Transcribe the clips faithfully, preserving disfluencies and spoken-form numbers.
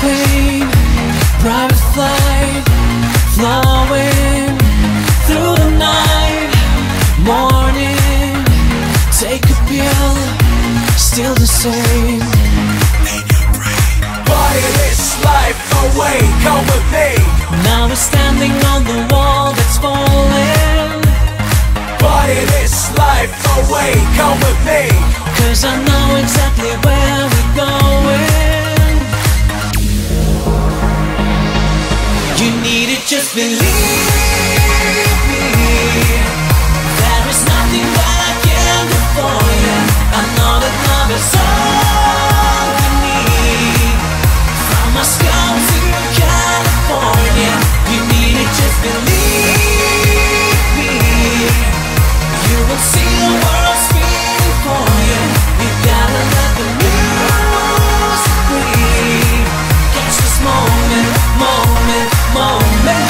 champagne, private flight, flowing through the night. Morning, take a pill, still the same. Party this life away, come with me. Now we're standing on the wall that's falling. Party this life away, come with me. Cause I know exactly where we're going. You need it, just believe me. There is nothing that I can do for you. I know that love is all we need. From Moscow to California, you need it, just believe me. You will see the world spinning for you. You gotta let the music breathe. Catch this moment, moment, moment.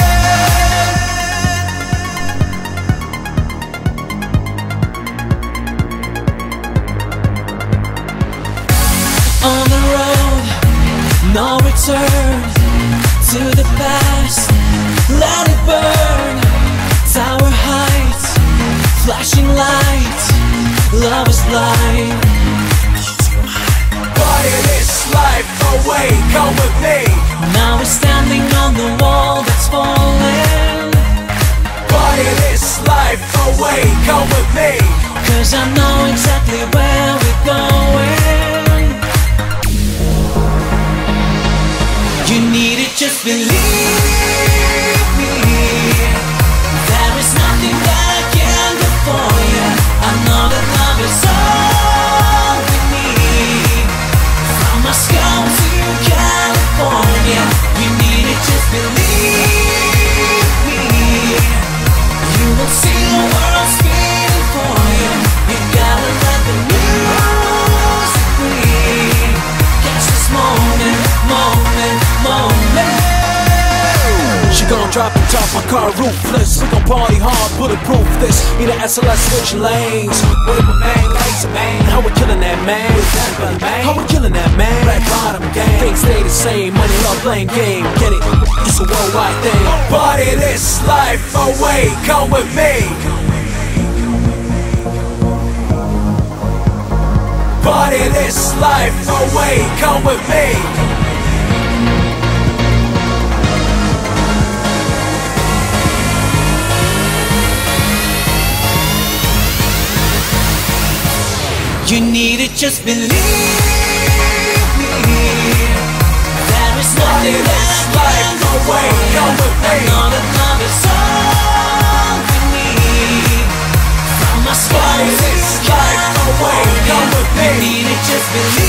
On the road, no return to the past. Let it burn. Tower heights, flashing lights, love is blind. Party this life away, come with me. Now we're standing on the wall that's falling. Party this life away, come with me. Cause I know exactly where we're going. You need it, just believe me. There is nothing that I can do for you. I know that love is all we need. From Moscow to California, you need it, just believe me. You will see the world spinning for you. You gotta let the music breathe. Catch this moment, moment, moment. She gon' drop it off my car roofless. We gon' party hard, bulletproof this. Need a S L S switching lanes. With my man, laser man. How we killing that man? How we killing that man? Black bottom gang. Things stay the same. Money, love, playing game. Get it? It's a worldwide thing. Party this life away, come with me. Party this life away, come with me. You need it, just believe me. There is nothing that I can do for you. I know that love is all we need. From Moscow to California, you need it, just believe me.